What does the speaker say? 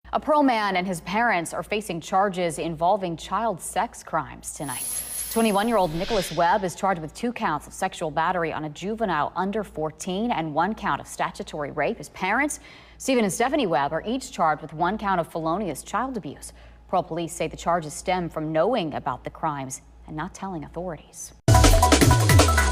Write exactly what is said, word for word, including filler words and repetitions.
A Pearl man and his parents are facing charges involving child sex crimes tonight. twenty-one-year-old Nicholas Webb is charged with two counts of sexual battery on a juvenile under fourteen and one count of statutory rape. His parents, Stephen and Stephanie Webb, are each charged with one count of felonious child abuse. Pearl police say the charges stem from knowing about the crimes and not telling authorities.